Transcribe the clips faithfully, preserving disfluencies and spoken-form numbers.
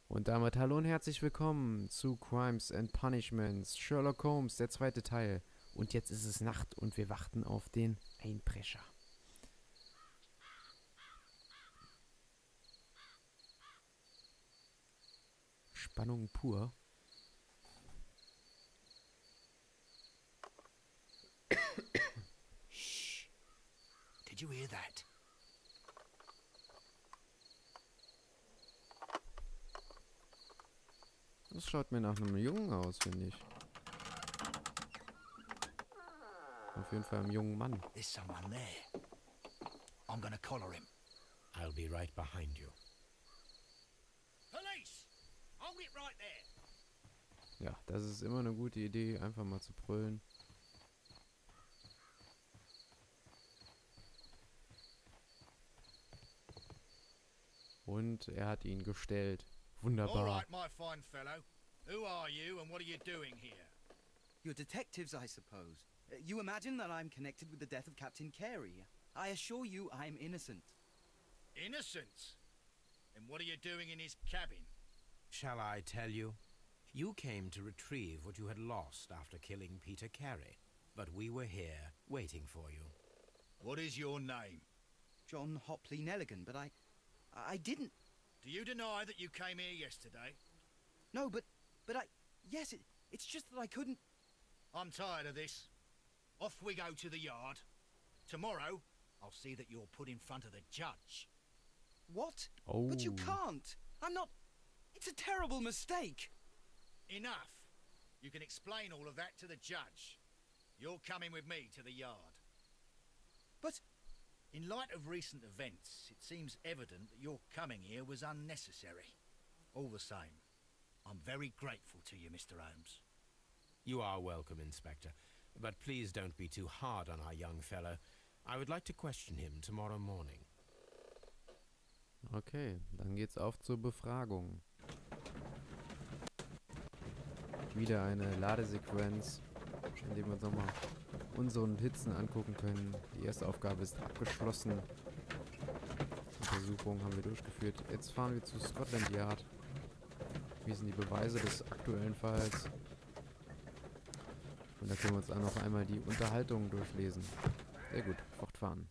Und damit hallo und herzlich willkommen zu Crimes and Punishments, Sherlock Holmes, der zweite Teil. Und jetzt ist es Nacht und wir warten auf den Einbrecher. Spannung pur. Shh. Did you hear that? Das schaut mir nach einem Jungen aus, finde ich. Auf jeden Fall einem jungen Mann. There's someone there. I'm gonna collar him. I'll be right behind you. Police! Hold it right there. Ja, das ist immer eine gute Idee, einfach mal zu brüllen. Und er hat ihn gestellt. Wunderbar. All right, my fine fellow. Who are you and what are you doing here? You're detectives, I suppose. Uh, You imagine that I'm connected with the death of Captain Carey. I assure you I'm innocent. Innocent? And what are you doing in his cabin? Shall I tell you? You came to retrieve what you had lost after killing Peter Carey, but we were here waiting for you. What is your name? John Hopley Nelligan, but I... I didn't... Do you deny that you came here yesterday? No, but... But I... Yes, it, it's just that I couldn't... I'm tired of this. Off we go to the yard. Tomorrow, I'll see that you're put in front of the judge. What? Oh. But you can't! I'm not... It's a terrible mistake! Enough. You can explain all of that to the judge. You're coming with me to the yard. But... In light of recent events, it seems evident that your coming here was unnecessary. All the same, I'm very grateful to you, Mister Holmes. You are welcome, Inspector, but please don't be too hard on our young fellow. I would like to question him tomorrow morning. Okay, dann geht's auf zur Befragung. Wieder eine Ladesequenz, in der wir uns nochmal unseren Notizen angucken können. Die erste Aufgabe ist abgeschlossen. Untersuchung haben wir durchgeführt. Jetzt fahren wir zu Scotland Yard. Hier sind die Beweise des aktuellen Falls. Und da können wir uns auch noch einmal die Unterhaltung durchlesen. Sehr gut, fortfahren.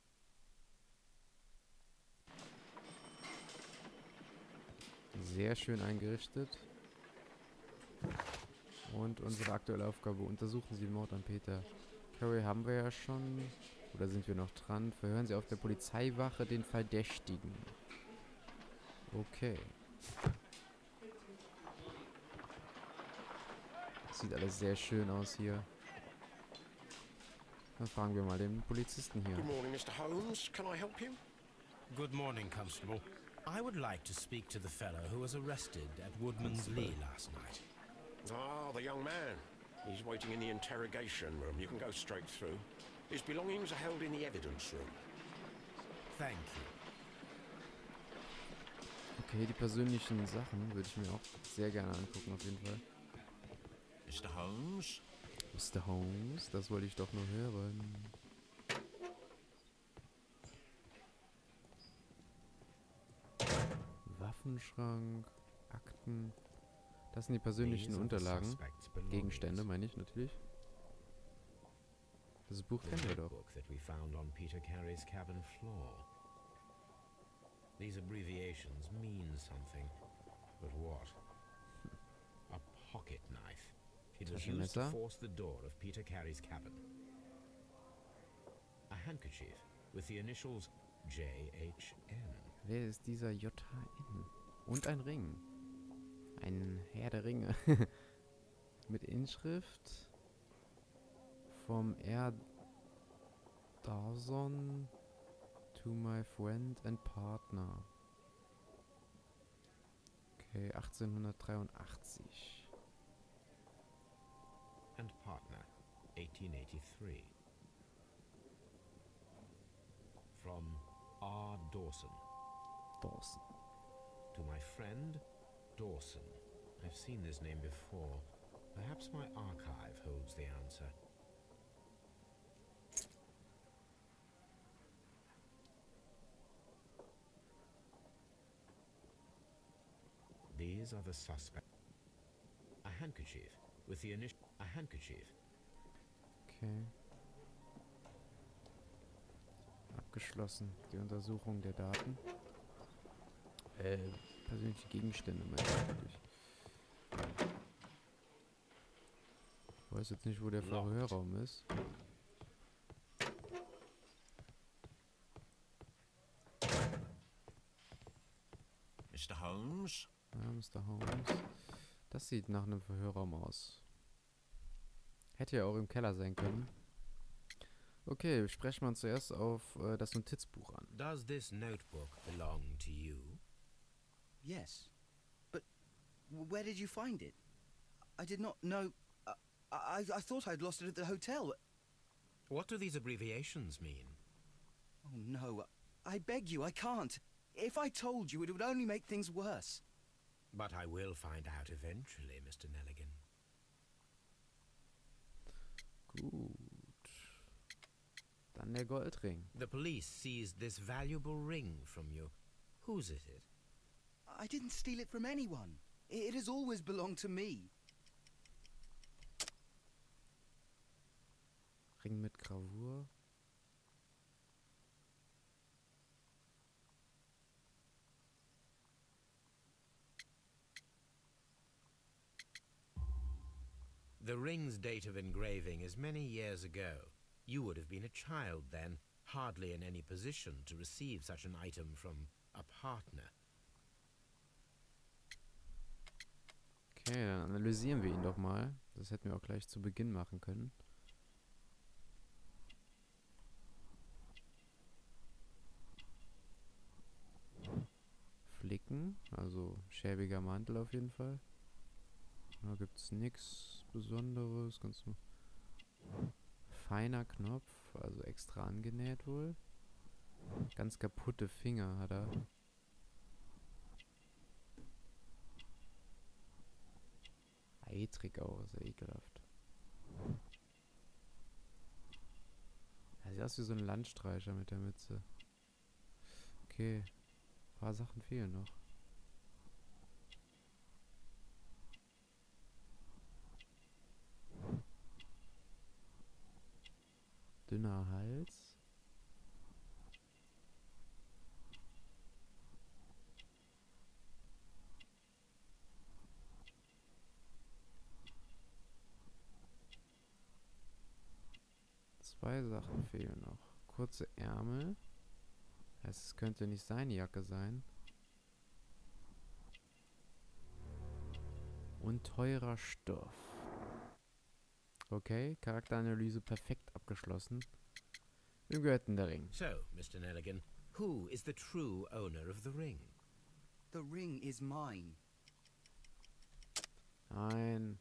Sehr schön eingerichtet. Und unsere aktuelle Aufgabe, untersuchen Sie den Mord an Peter Carey haben wir ja schon. Oder sind wir noch dran? Verhören Sie auf der Polizeiwache den Verdächtigen. Okay. Sieht alles sehr schön aus hier. Dann fragen wir mal den Polizisten hier. Good morning, Mister Holmes. Can I help you? Good morning, Constable. I would like to speak to the fellow who was arrested at Woodman's Lee last night. Ah, the young man. He's waiting in the interrogation room. You can go straight through. His belongings are held in the evidence room. Thank you. Okay, die persönlichen Sachen würde ich mir auch sehr gerne angucken, auf jeden Fall. Mister Holmes? Mister Holmes, das wollte ich doch nur hören. Waffenschrank, Akten. Das sind die persönlichen These are the Unterlagen. suspect's belongings. Gegenstände, meine ich natürlich. Das Buch The kennen wir doch. notebook that we found on Peter Carey's cabin floor. These abbreviations mean something, but what? A pocket knife. It was used to Taschenmesser. force the door of Peter Carey's cabin. A handkerchief with the initials J H N. Wer ist dieser J H N? Und ein Ring. Ein Herr der Ringe. Mit Inschrift vom R. Dawson to my friend and partner. Okay, achtzehnhundertdreiundachtzig. And partner, eighteen eighty-three. From R. Dawson. Dawson. To my friend, Dawson. I've seen this name before. Perhaps my archive holds the answer. These are the suspects. A handkerchief with the initial. A handkerchief. Okay. Abgeschlossen. Die Untersuchung der Daten. Äh, persönliche Gegenstände, meine ich natürlich. Ich weiß jetzt nicht, wo der Verhörraum ist. Mister Holmes? Ja, Mister Holmes. Das sieht nach einem Verhörraum aus. Hätte ja auch im Keller sein können. Okay, sprechen wir uns zuerst auf äh, das Notizbuch an. Does this notebook belong to you? Yes. But w- where did you find it? I did not know... I, I, I thought I'd lost it at the hotel. What do these abbreviations mean? Oh, no. I beg you, I can't. If I told you, it would only make things worse. But I will find out eventually, Mister Nelligan. Gut. Dann der Goldring. The police seized this valuable ring from you. Whose is it? I didn't steal it from anyone. It, it has always belonged to me. Ring mit Gravur. The ring's date of engraving is many years ago. You would have been a child then, hardly in any position to receive such an item from a partner. Okay, dann analysieren wir ihn doch mal. Das hätten wir auch gleich zu Beginn machen können. Flicken, also schäbiger Mantel auf jeden Fall. Da gibt's nichts Besonderes, ganz nur feiner Knopf, also extra angenäht wohl. Ganz kaputte Finger hat er. Eitrig auch, ist ja ekelhaft. Er sieht aus wie so ein Landstreicher mit der Mütze. Okay, ein paar Sachen fehlen noch. Dünner Hals. Zwei Sachen fehlen noch. Kurze Ärmel. Heißt, es könnte nicht seine Jacke sein. Und teurer Stoff. Okay, Charakteranalyse perfekt abgeschlossen. Wem gehört denn der Ring? So, Mister Nelligan, who is the true owner of the ring? The ring is mine. Nein.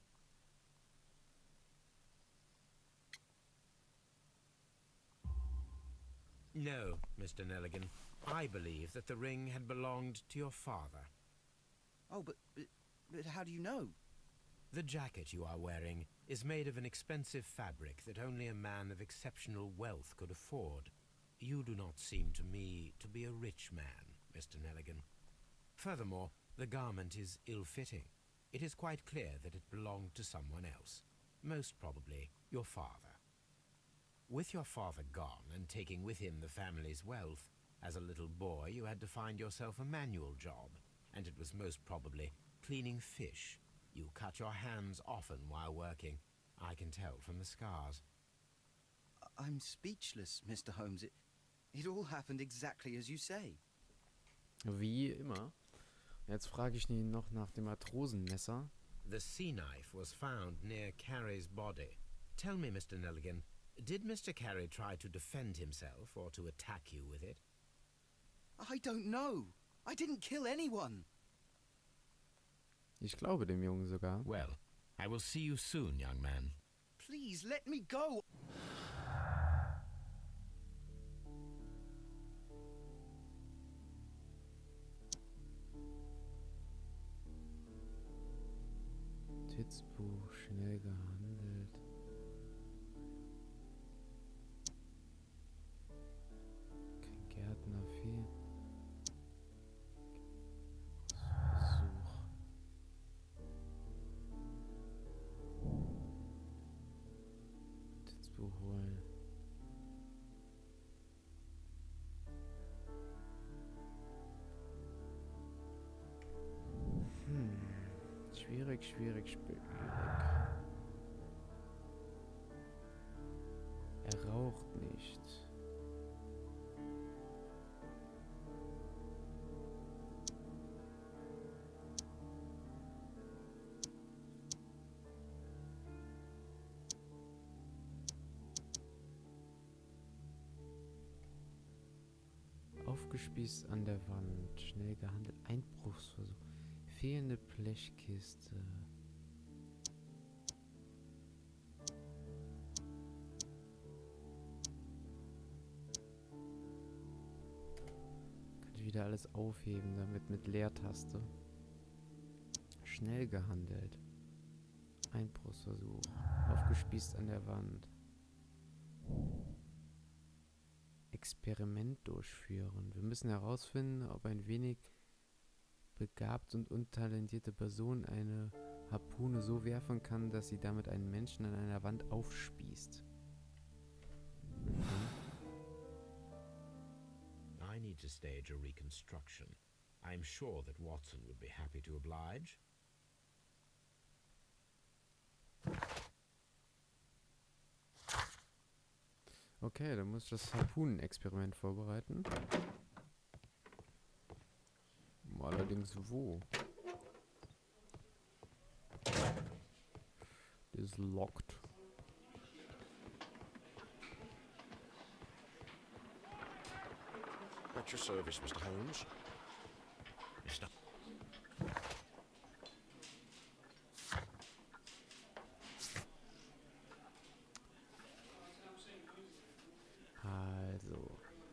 No, Mister Nelligan. I believe that the ring had belonged to your father. Oh, but, but, but how do you know? The jacket you are wearing is made of an expensive fabric that only a man of exceptional wealth could afford. You do not seem to me to be a rich man, Mister Nelligan. Furthermore, the garment is ill-fitting. It is quite clear that it belonged to someone else, most probably your father. With your father gone and taking with him the family's wealth, as a little boy you had to find yourself a manual job, and it was most probably cleaning fish. You cut your hands often while working. I can tell from the scars. I- I'm speechless, Mister Holmes. It, it all happened exactly as you say. Wie immer. Jetzt frage ich ihn noch nach dem Matrosenmesser. The sea knife was found near Carey's body. Tell me, Mister Nelligan, did Mister Carey try to defend himself or to attack you with it? I don't know. I didn't kill anyone. Ich glaube dem Jungen sogar. Well, I will see you soon, young man. Please, let me go. Notizbuch, schnell gehandelt. Kein Gärtner, viel. Besuch. Schwierig, schwierig, schwierig. Er raucht nicht. Aufgespießt an der Wand. Schnell gehandelt. Einbruchsversuch. Fehlende Blechkiste. Könnte wieder alles aufheben, damit mit Leertaste. Schnell gehandelt. Einbruchsversuch. Aufgespießt an der Wand. Experiment durchführen. Wir müssen herausfinden, ob ein wenig begabt und untalentierte Person eine Harpune so werfen kann, dass sie damit einen Menschen an einer Wand aufspießt. Mhm. I need to stage a reconstruction. I'm sure that Watson would be happy to oblige. Okay, dann muss ich das Harpunen-Experiment vorbereiten. Allerdings wo? Das ist locked. At your service, Mister Holmes. Mister Also.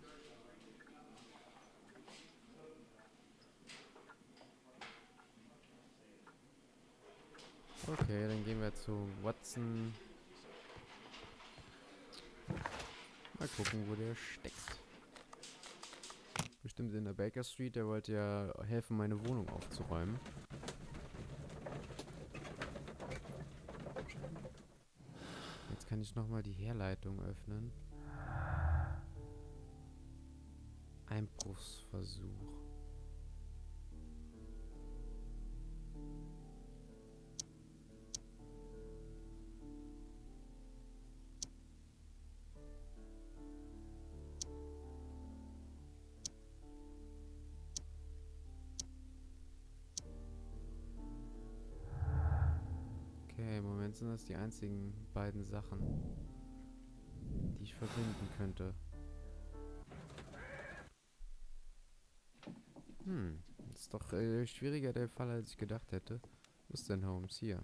Okay, dann gehen wir zu Watson. Mal gucken, wo der steckt. Bestimmt in der Baker Street. Der wollte ja helfen, meine Wohnung aufzuräumen. Jetzt kann ich nochmal die Herleitung öffnen. Einbruchsversuch. Okay, im Moment sind das die einzigen beiden Sachen, die ich verbinden könnte. Hm, ist doch äh, schwieriger der Fall, als ich gedacht hätte. Wo ist denn Holmes? Hier.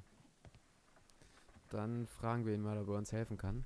Dann fragen wir ihn mal, ob er uns helfen kann.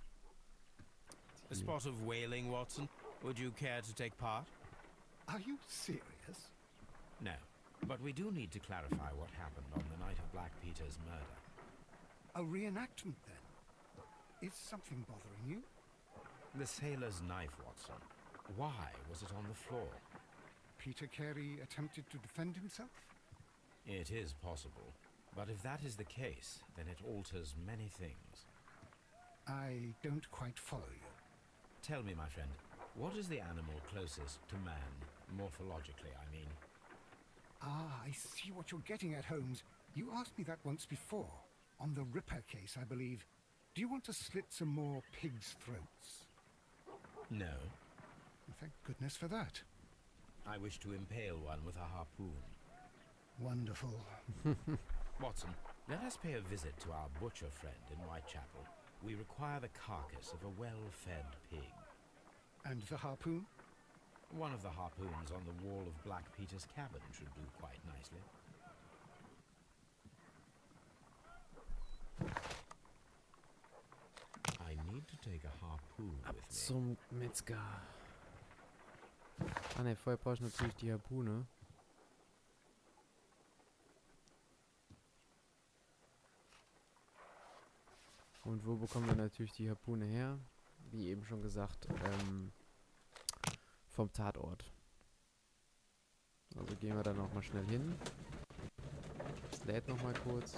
A spot of whaling, Watson. Would you care to take part? Are you serious? No, but we do need to clarify what happened on the night of Black Peter's murder. A reenactment, then? Is something bothering you? The sailor's knife, Watson. Why was it on the floor? Peter Carey attempted to defend himself? It is possible. But if that is the case, then it alters many things. I don't quite follow you. Tell me, my friend, what is the animal closest to man, morphologically, I mean? Ah, I see what you're getting at, Holmes. You asked me that once before. On the Ripper case, I believe. Do you want to slit some more pigs' throats? No. Well, thank goodness for that. I wish to impale one with a harpoon. Wonderful. Watson, let us pay a visit to our butcher friend in Whitechapel. We require the carcass of a well-fed pig. And the harpoon? One of the harpoons on the wall of Black Peter's cabin should do quite nicely. I need to take a harpoon Ab with me. zum Metzger. Ah ne, vorher brauche ich natürlich die Harpune. Und wo bekommen wir natürlich die Harpune her? Wie eben schon gesagt, ähm, vom Tatort. Also gehen wir da nochmal schnell hin. Es lädt nochmal kurz.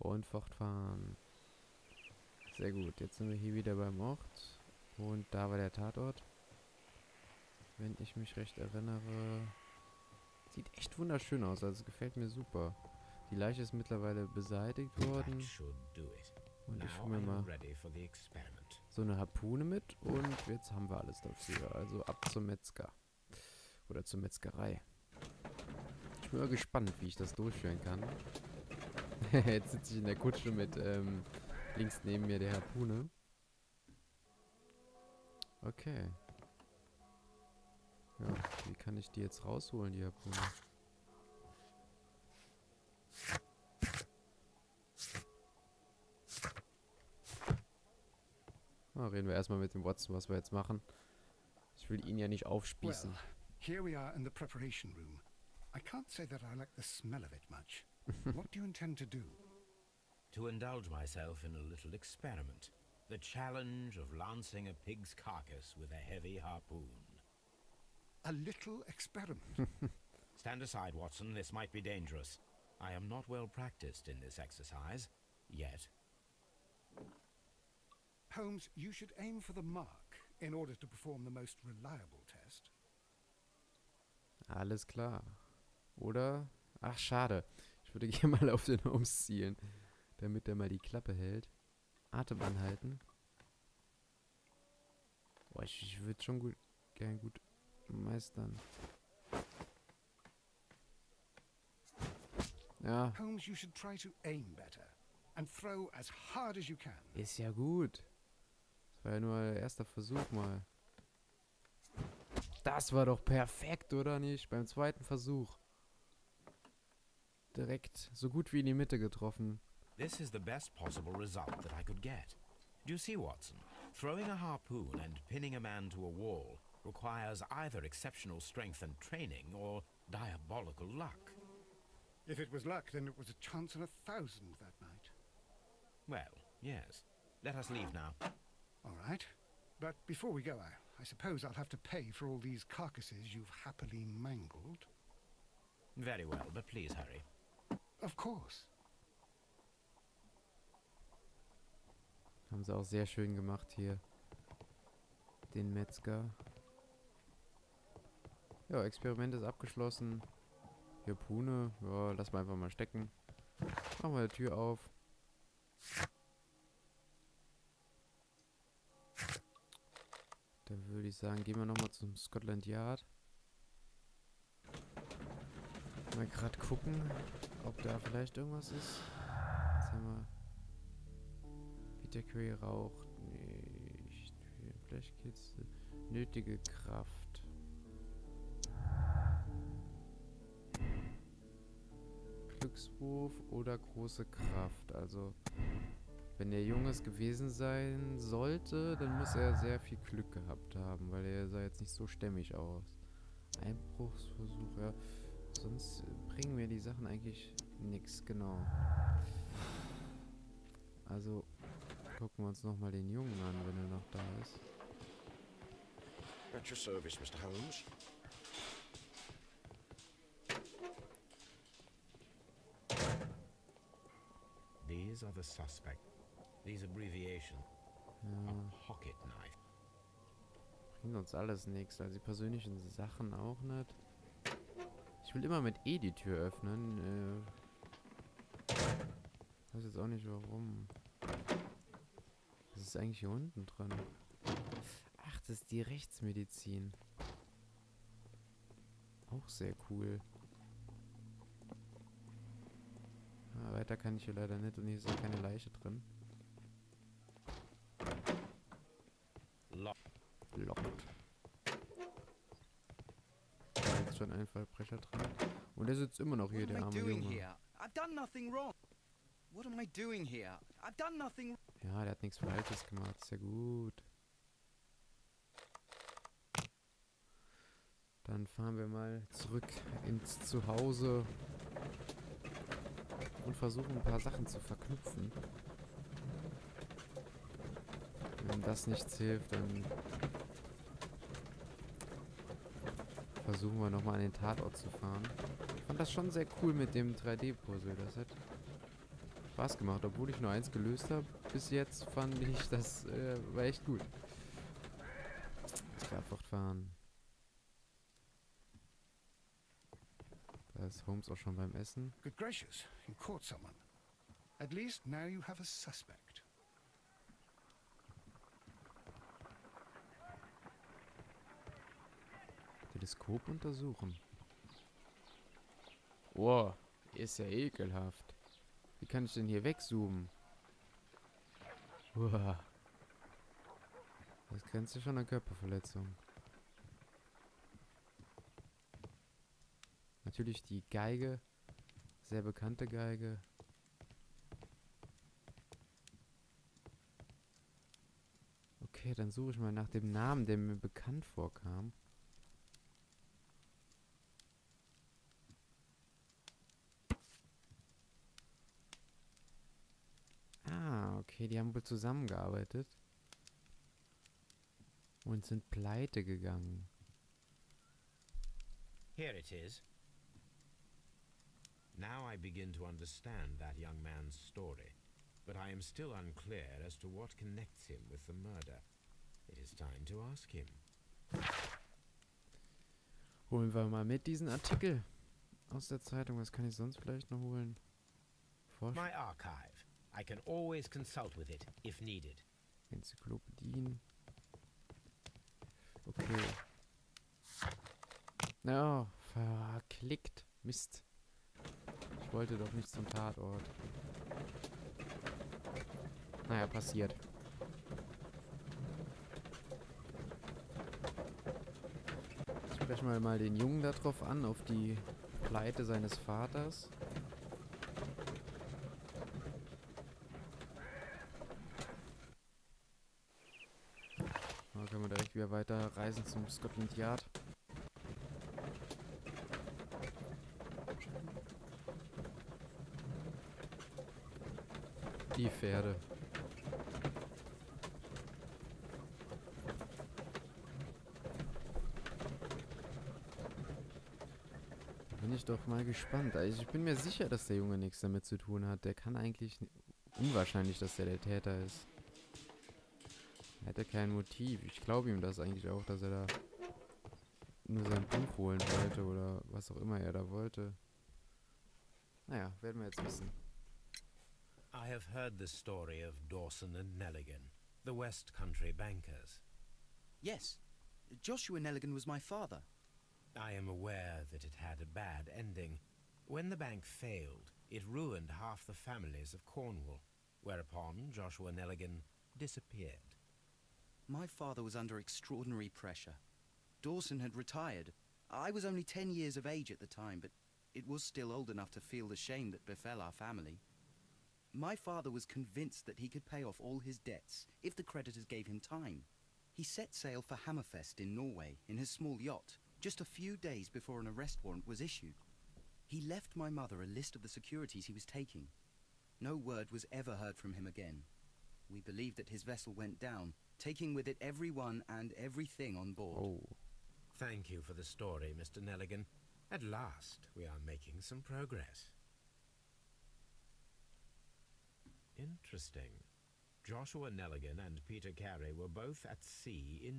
Und fortfahren. Sehr gut. Jetzt sind wir hier wieder beim Ort. Und da war der Tatort. Wenn ich mich recht erinnere. Sieht echt wunderschön aus. Also es gefällt mir super. Die Leiche ist mittlerweile beseitigt worden. Und ich hole mir mal so eine Harpune mit. Und jetzt haben wir alles dafür. Also ab zum Metzger. Oder zur Metzgerei. Ich bin mal gespannt, wie ich das durchführen kann. Jetzt sitze ich in der Kutsche mit ähm, links neben mir der Harpune. Okay. Ja, wie kann ich die jetzt rausholen, die Harpune? Na, reden wir erstmal mit dem Watson, was wir jetzt machen. Ich will ihn ja nicht aufspießen. Well, here we are in the preparation room. I can't say that I like the smell of it much. What do you intend to do? To indulge myself in a little experiment. The challenge of lancing a pig's carcass with a heavy harpoon. A little experiment? Stand aside, Watson. This might be dangerous. I am not well practiced in this exercise. Yet. Holmes, you should aim for the mark in order to perform the most reliable test. Alles klar. Oder? Ach, schade. Ich würde gerne mal auf den Holmes zielen, damit er mal die Klappe hält. Atem anhalten. Boah, ich, ich würde schon gut, gern gut meistern. Ja. Holmes, you should try to aim better and throw as hard as you can. Ist ja gut. Das war ja nur der erste Versuch mal. Das war doch perfekt, oder nicht? Beim zweiten Versuch. Direkt so gut wie in die Mitte getroffen. This is the best possible result that I could get. Do you see, Watson? Throwing a harpoon and pinning a man to a wall requires either exceptional strength and training or diabolical luck. If it was luck, then it was a chance in a thousand that night. Well, yes. Let us leave now. All right. But before we go, I, I suppose I'll have to pay for all these carcasses you've happily mangled. Very well, but please hurry. Of course. Haben sie auch sehr schön gemacht hier. Den Metzger. Ja, Experiment ist abgeschlossen. Harpune. Ja, lass mal einfach mal stecken. Machen wir die Tür auf. Dann würde ich sagen, gehen wir nochmal zum Scotland Yard. Mal gerade gucken, ob da vielleicht irgendwas ist. Jetzt haben wir Peter Curry raucht nicht. Blechkitzel. Nötige Kraft. Glückswurf oder große Kraft. Also, wenn der Junges gewesen sein sollte, dann muss er sehr viel Glück gehabt haben, weil er sah jetzt nicht so stämmig aus. Einbruchsversuch, ja. Sonst bringen mir die Sachen eigentlich nichts, genau. Also gucken wir uns nochmal den Jungen an, wenn er noch da ist. At your service, Mister Holmes. These are the suspects. These abbreviations. Ja. A pocket knife. Bringt uns alles nichts, also die persönlichen Sachen auch nicht. Ich will immer mit E die Tür öffnen. Äh, weiß jetzt auch nicht warum. Was ist eigentlich hier unten dran? Ach, das ist die Rechtsmedizin. Auch sehr cool. Ah, weiter kann ich hier leider nicht und hier ist auch keine Leiche drin. Locked. Locked. Da ist schon ein Verbrecher drin. Und der sitzt immer noch hier, der arme Junge. I've done nothing wrong. What am I doing here? I've done nothing. Ja, der hat nichts Falsches gemacht. Ist ja gut. Dann fahren wir mal zurück ins Zuhause und versuchen ein paar Sachen zu verknüpfen. Wenn das nichts hilft, dann versuchen wir nochmal an den Tatort zu fahren. Ich fand das schon sehr cool mit dem drei D-Puzzle. Das hat Spaß gemacht, obwohl ich nur eins gelöst habe. Bis jetzt fand ich, das äh, war echt gut. Klar, fortfahren. Da ist Holmes auch schon beim Essen. Good gracious, you caught someone. At least now you have a suspect. Teleskop untersuchen. Wow, ist ja ekelhaft. Wie kann ich denn hier wegzoomen? Uah. Das grenzt ja schon an Körperverletzung. Natürlich die Geige. Sehr bekannte Geige. Okay, dann suche ich mal nach dem Namen, der mir bekannt vorkam. Ah, okay, die haben wohl zusammengearbeitet. Und sind pleite gegangen. Here it is. Now I begin to understand that young man's story, but I am still unclear as to what connects him with the murder. It is time to ask him. Holen wir mal mit diesen Artikel aus der Zeitung. Was kann ich sonst vielleicht noch holen? Forsch My archive. I can always consult with it, if needed. Enzyklopädien. Okay. Oh, verklickt. Mist. Ich wollte doch nicht zum Tatort. Naja, passiert. Ich spreche mal, mal den Jungen darauf an, auf die Pleite seines Vaters. Da können wir direkt wieder weiter reisen zum Scotland Yard. Die Pferde. Da bin ich doch mal gespannt. Also ich bin mir sicher, dass der Junge nichts damit zu tun hat. Der kann eigentlich... Unwahrscheinlich, dass der der Täter ist. Er hätte kein Motiv. Ich glaube ihm das eigentlich auch, dass er da nur sein Buch holen wollte oder was auch immer er da wollte. Naja, werden wir jetzt wissen. I have heard the story of Dawson and Nelligan, the West Country bankers. Yes. Joshua Nelligan was my father. I am aware that it had a bad ending. When the bank failed, it ruined half the families of Cornwall, whereupon Joshua Nelligan disappeared. My father was under extraordinary pressure. Dawson had retired. I was only ten years of age at the time, but it was still old enough to feel the shame that befell our family. My father was convinced that he could pay off all his debts if the creditors gave him time. He set sail for Hammerfest in Norway in his small yacht, just a few days before an arrest warrant was issued. He left my mother a list of the securities he was taking. No word was ever heard from him again. We believe that his vessel went down, taking with it everyone and everything on board. Oh. Thank you for the story, Mister Nelligan. At last, we are making some progress. Interesting. Joshua Nelligan and Peter Carey were both at sea in...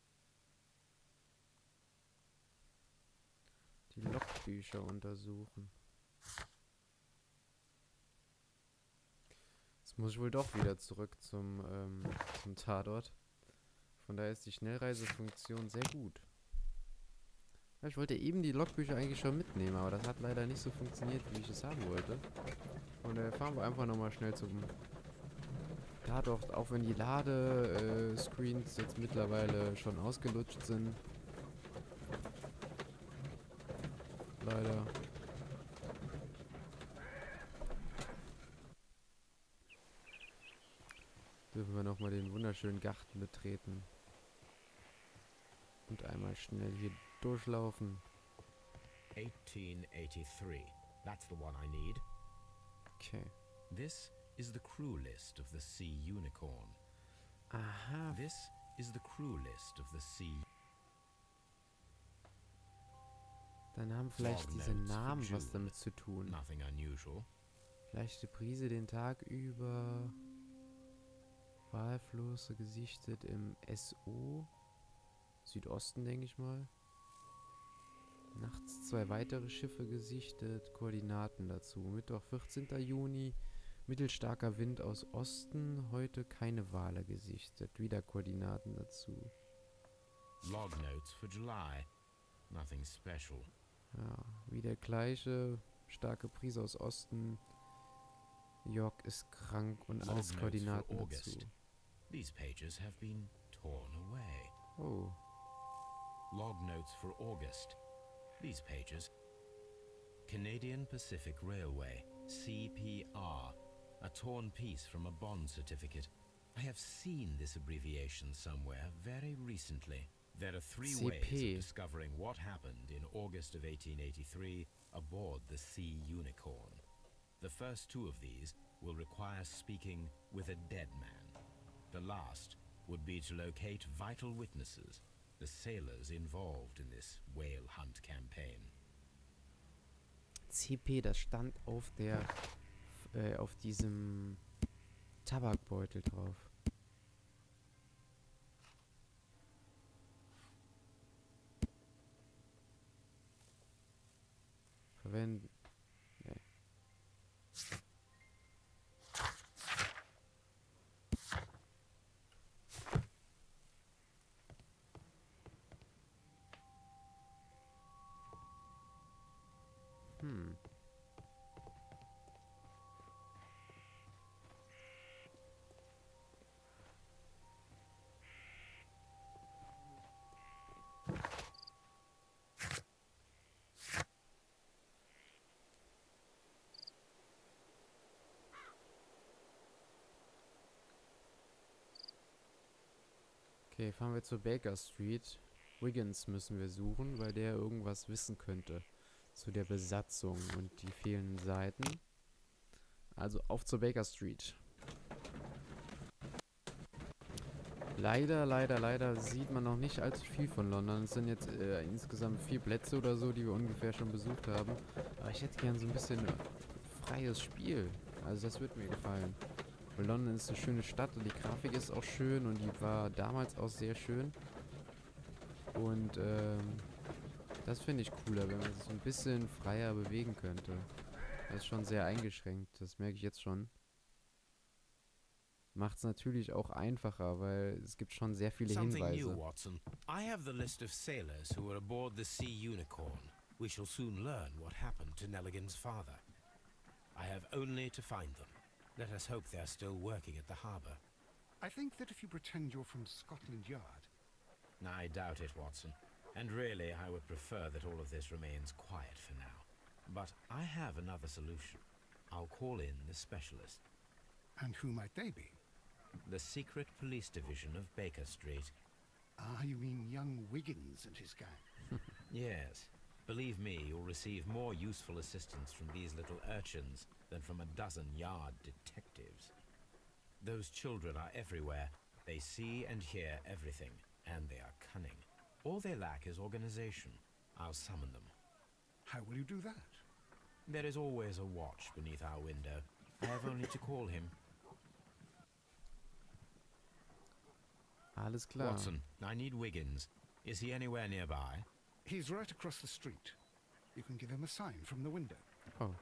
Die Logbücher untersuchen. Jetzt muss ich wohl doch wieder zurück zum, ähm, zum Tatort. Von daher ist die Schnellreisefunktion sehr gut. Ja, ich wollte eben die Logbücher eigentlich schon mitnehmen, aber das hat leider nicht so funktioniert, wie ich es haben wollte. Und daher fahren wir einfach nochmal schnell zum Tatort, auch wenn die Ladescreens jetzt mittlerweile schon ausgelutscht sind. Leider. Dürfen wir nochmal den wunderschönen Garten betreten. Und einmal schnell hier durchlaufen. eighteen eighty-three. That's the one I need. Okay. This is the crew list of the Sea Unicorn. Aha. This is the crew list of the Sea... Dann haben vielleicht Log diese notes for Namen was June. damit zu tun. Nothing unusual. Leichte Brise den Tag über. Walflosse gesichtet im S O. Südosten, denke ich mal. Nachts zwei weitere Schiffe gesichtet. Koordinaten dazu. Mittwoch, vierzehnter Juni. Mittelstarker Wind aus Osten. Heute keine Wale gesichtet. Wieder Koordinaten dazu. Log notes for July. Nothing special. Ja, wieder gleiche. Starke Brise aus Osten. York ist krank und alles Log notes Koordinaten for dazu. August. These pages have been torn away. Oh. Log notes for August. These pages. Canadian Pacific Railway, C P R. A torn piece from a bond certificate. I have seen this abbreviation somewhere very recently. There are three C P. ways of discovering what happened in August of eighteen eighty-three aboard the Sea Unicorn. The first two of these will require speaking with a dead man. The last would be to locate vital witnesses, the sailors involved in this whale hunt campaign. C P, das stand auf der, äh, auf diesem Tabakbeutel drauf. Verwenden. Nee. Hm. Okay, fahren wir zur Baker Street. Wiggins müssen wir suchen, weil der irgendwas wissen könnte zu der Besatzung und die fehlenden Seiten. Also auf zur Baker Street. Leider, leider, leider sieht man noch nicht allzu viel von London. Es sind jetzt äh, insgesamt vier Plätze oder so, die wir ungefähr schon besucht haben. Aber ich hätte gern so ein bisschen freies Spiel. Also das wird mir gefallen. Weil London ist eine schöne Stadt und die Grafik ist auch schön und die war damals auch sehr schön. Und ähm, das finde ich cooler, wenn man sich so ein bisschen freier bewegen könnte. Das ist schon sehr eingeschränkt, das merke ich jetzt schon. Macht es natürlich auch einfacher, weil es gibt schon sehr viele Something new, Hinweise. Watson. I have the list of sailors who were aboard the Sea Unicorn. We shall soon learn what happened to Nelligan's father. I have only to find them. Let us hope they're still working at the harbour. I think that if you pretend you're from Scotland Yard... I doubt it, Watson. And really, I would prefer that all of this remains quiet for now. But I have another solution. I'll call in the specialist. And who might they be? The secret police division of Baker Street. Ah, you mean young Wiggins and his gang? Yes. Believe me, you'll receive more useful assistance from these little urchins than from a dozen yard detectives. Those children are everywhere. They see and hear everything, and they are cunning. All they lack is organization. I'll summon them. How will you do that? There is always a watch beneath our window. I have only to call him. Alles klar. Watson, I need Wiggins. Is he anywhere nearby? He's right across the street. You can give him a sign from the window. Oh.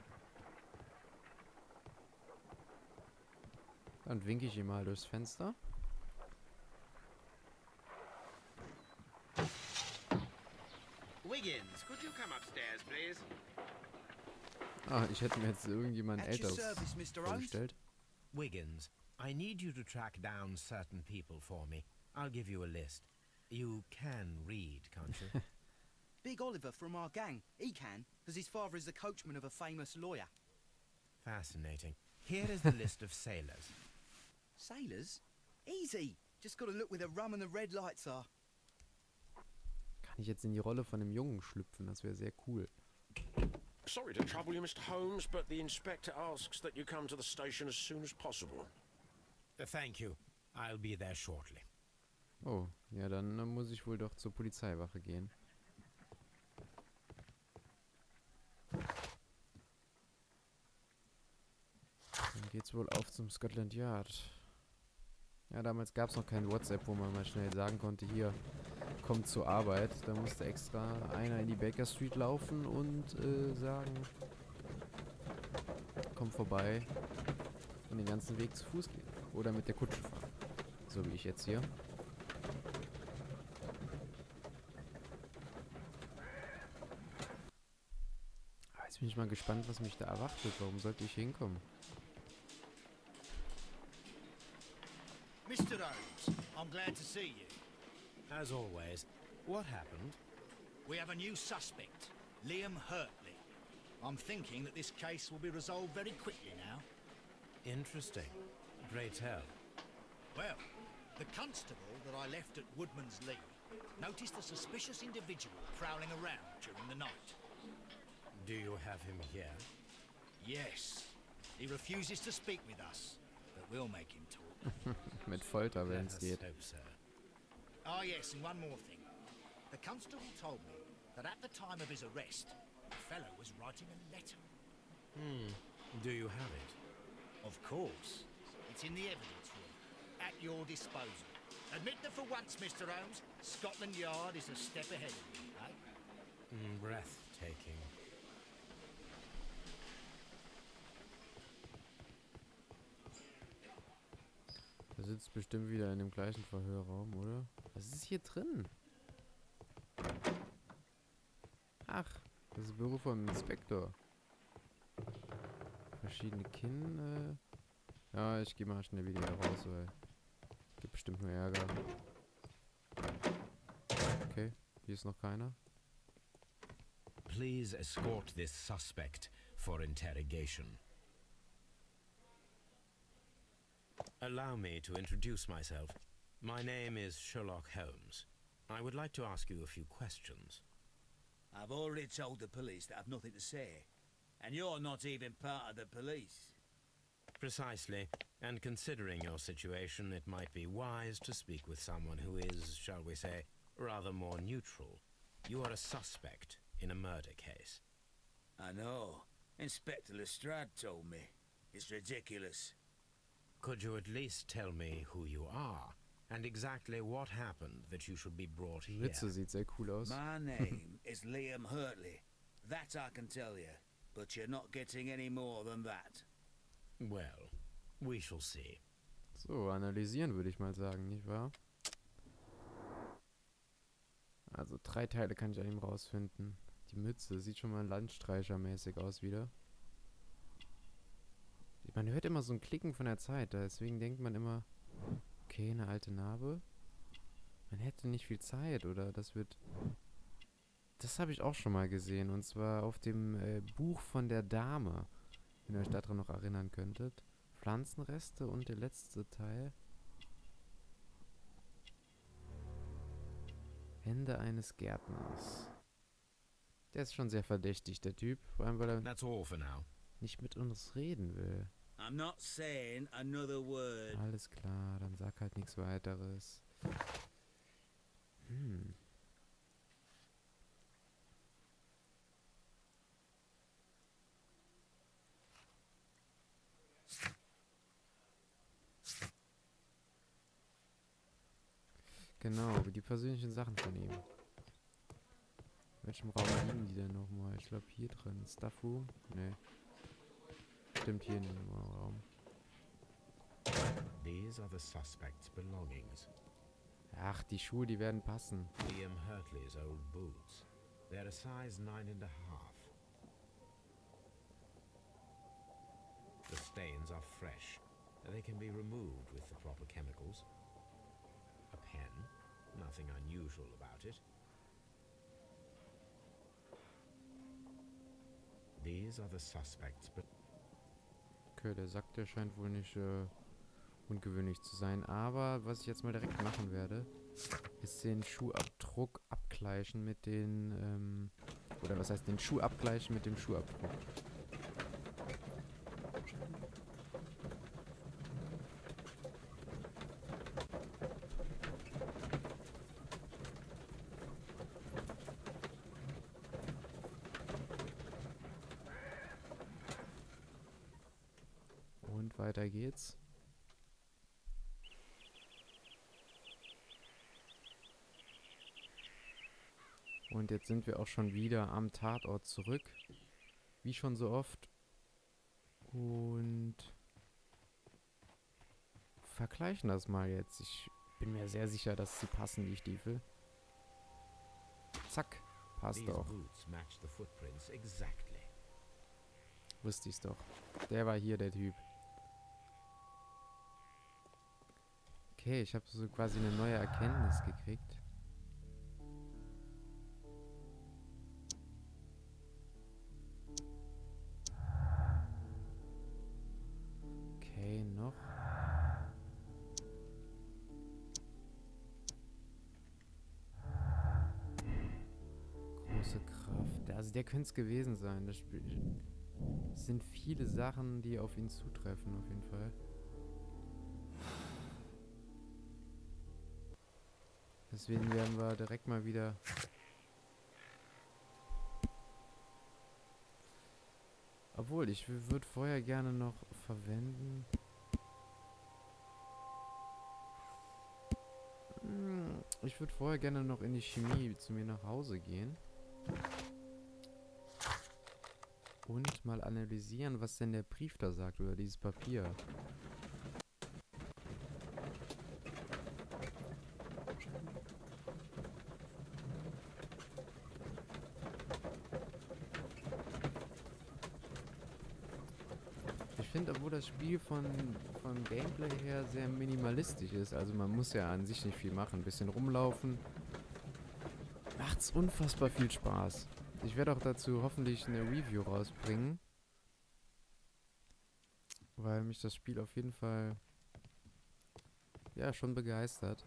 Dann winke ich ihm mal durchs Fenster. Wiggins, could you come upstairs, please? Ah, ich hätte mir jetzt irgendjemand At your älteres service, Mister Holmes. vorgestellt. Wiggins, I need you to track down certain people for me. I'll give you a list. You can read, can't you? Big Oliver from our gang. He can, because his father is the coachman of a famous lawyer. Fascinating. Here is the list of sailors. Sailors? Easy. Just got to look where the rum and the red lights are. Kann ich jetzt in die Rolle von einem Jungen schlüpfen? Das wäre sehr cool. Sorry to trouble you, Mister Holmes, but the inspector asks that you come to the station as soon as possible. Uh, thank you. I'll be there shortly. Oh, ja, dann äh, muss ich wohl doch zur Polizeiwache gehen. geht's wohl auf zum Scotland Yard. Ja, damals gab es noch kein WhatsApp, wo man mal schnell sagen konnte, hier, kommt zur Arbeit. Da musste extra einer in die Baker Street laufen und äh, sagen, komm vorbei und den ganzen Weg zu Fuß gehen. Oder mit der Kutsche fahren. So wie ich jetzt hier. Aber jetzt bin ich mal gespannt, was mich da erwartet. Warum sollte ich hinkommen? Mister Holmes, I'm glad to see you. As always, what happened? We have a new suspect, Liam Hurtley. I'm thinking that this case will be resolved very quickly now. Interesting. Pray tell. Well, the constable that I left at Woodman's Lee noticed a suspicious individual prowling around during the night. Do you have him here? Yes. He refuses to speak with us, but we'll make him talk. Mit Folter, wenn Let es us geht. hope so. Ah, yes, and one more thing. The constable told me that at the time of his arrest, the fellow was writing a letter. Hmm. Do you have it? Of course. It's in the evidence room, at your disposal. Admit that for once, Mister Holmes, Scotland Yard is a step ahead of you, eh? Mm, breathtaking. Der sitzt bestimmt wieder in dem gleichen Verhörraum, oder? Was ist hier drin? Ach, das ist das Büro vom Inspektor. Verschiedene Kinn, äh ja, ich gehe mal schnell wieder hier raus, weil gibt bestimmt nur Ärger. Okay, hier ist noch keiner. Please escort this suspect for interrogation. Allow me to introduce myself. My name is Sherlock Holmes. I would like to ask you a few questions. I've already told the police that I've nothing to say. And you're not even part of the police. Precisely. And considering your situation, it might be wise to speak with someone who is, shall we say, rather more neutral. You are a suspect in a murder case. I know. Inspector Lestrade told me. It's ridiculous. Could you at least tell me who you are and exactly what happened that you should be brought here? Ritze sieht sehr cool aus. My name is Liam Hurtley. That I can tell you. But you're not getting any more than that. Well, we shall see. So, analysieren würde ich mal sagen, nicht wahr? Also drei Teile kann ich an ihm rausfinden. Die Mütze sieht schon mal landstreichermäßig aus wieder. Man hört immer so ein Klicken von der Zeit, deswegen denkt man immer, okay, eine alte Narbe. Man hätte nicht viel Zeit, oder das wird... Das habe ich auch schon mal gesehen, und zwar auf dem äh, Buch von der Dame, wenn ihr euch daran noch erinnern könntet. Pflanzenreste und der letzte Teil. Hände eines Gärtners. Der ist schon sehr verdächtig, der Typ, vor allem weil er That's all for now. nicht mit uns reden will. I'm not saying another word. Alles klar, dann sag halt nichts weiteres. Hm. Genau, die persönlichen Sachen von ihm. In welchem Raum liegen die denn nochmal? Ich glaube hier drin. Stuff Room? Ne. Stimmt, hier in dem Raum. These are the suspect's belongings. Ach, die Schuhe, die werden passen. Liam Hurtley's old boots. They're a size nine and a half. The stains are fresh. They can be removed with the proper chemicals. A pen. Nothing unusual about it. These are the suspects, but Okay, der Sack, der scheint wohl nicht äh, ungewöhnlich zu sein. Aber was ich jetzt mal direkt machen werde, ist den Schuhabdruck abgleichen mit den, ähm, oder was heißt den Schuh abgleichen mit dem Schuhabdruck. weiter geht's. Und jetzt sind wir auch schon wieder am Tatort zurück. Wie schon so oft. Und vergleichen das mal jetzt. Ich bin mir sehr sicher, dass sie passen, die Stiefel. Zack. Passt These doch. boots match the footprints exactly. Wusste ich's doch. Der war hier, der Typ. Okay, ich habe so quasi eine neue Erkenntnis gekriegt. Okay, noch. Große Kraft. Also der könnte es gewesen sein. Das Spiel. Es sind viele Sachen, die auf ihn zutreffen, auf jeden Fall. Deswegen werden wir direkt mal wieder... Obwohl, ich würde vorher gerne noch verwenden... Hm, Ich würde vorher gerne noch in die Chemie zu mir nach Hause gehen. Und mal analysieren, was denn der Brief da sagt, oder dieses Papier. Ich finde, obwohl das Spiel von, von Gameplay her sehr minimalistisch ist, also man muss ja an sich nicht viel machen, ein bisschen rumlaufen, macht's unfassbar viel Spaß. Ich werde auch dazu hoffentlich eine Review rausbringen, weil mich das Spiel auf jeden Fall ja schon begeistert.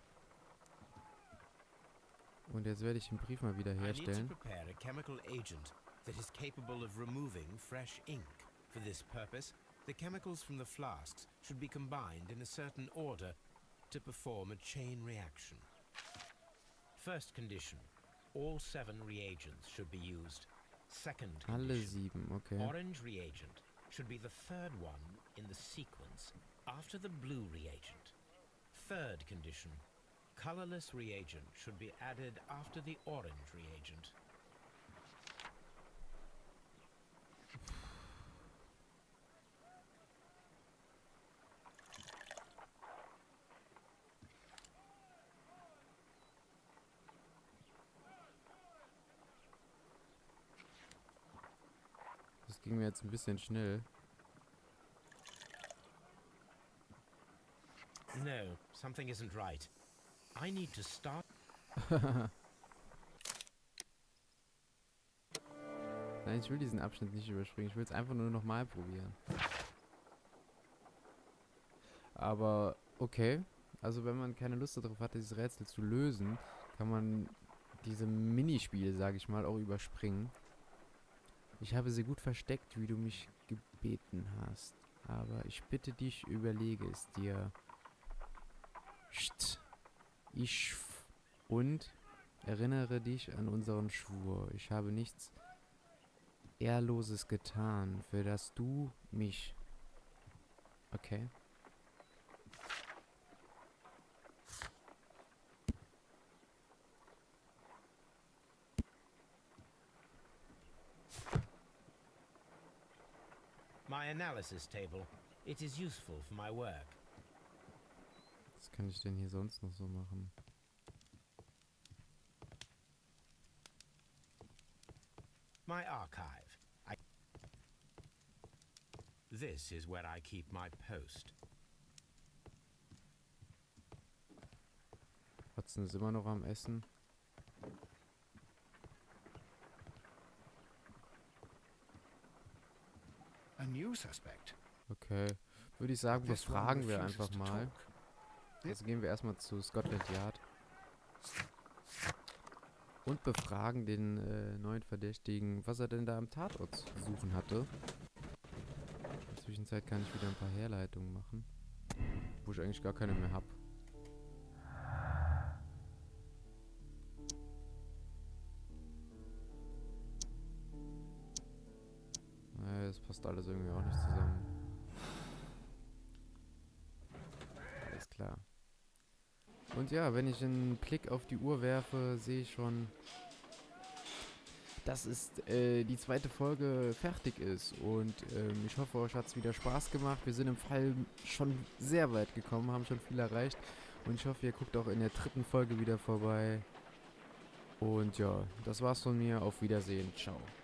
Und jetzt werde ich den Brief mal wieder I need to herstellen. prepare a chemical agent that is capable of removing fresh ink. For this purpose, the chemicals from the flasks should be combined in a certain order to perform a chain reaction. First condition, all seven reagents should be used. Second Alle condition, sieben, okay. orange reagent should be the third one in the sequence after the blue reagent. Third condition, colorless reagent should be added after the orange reagent. Das ging mir jetzt ein bisschen schnell. No, something isn't right. I need to start. Nein, ich will diesen Abschnitt nicht überspringen. Ich will es einfach nur nochmal probieren. Aber okay. Also wenn man keine Lust darauf hat, dieses Rätsel zu lösen, kann man diese Minispiele, sage ich mal, auch überspringen. Ich habe sie gut versteckt, wie du mich gebeten hast. Aber ich bitte dich, überlege es dir. Psst. Ich f- und erinnere dich an unseren Schwur. Ich habe nichts Ehrloses getan, für das du mich... Okay. My analysis table. It is useful for my work. Was kann ich denn hier sonst noch so machen? My archive. I this is where I keep my post. Watson ist immer noch am Essen. A new suspect. Okay. Würde ich sagen, This one befragen wir refuses einfach to mal. talk. Also gehen wir erstmal zu Scotland Yard. Und befragen den äh, neuen Verdächtigen, was er denn da am Tatort zu suchen hatte. In der Zwischenzeit kann ich wieder ein paar Herleitungen machen. Wo ich eigentlich gar keine mehr habe. Naja, das passt alles irgendwie auch nicht zusammen. Und ja, wenn ich einen Blick auf die Uhr werfe, sehe ich schon, dass es äh, die zweite Folge fertig ist. Und ähm, ich hoffe, euch hat es wieder Spaß gemacht. Wir sind im Fall schon sehr weit gekommen, haben schon viel erreicht. Und ich hoffe, ihr guckt auch in der dritten Folge wieder vorbei. Und ja, das war's von mir. Auf Wiedersehen. Ciao.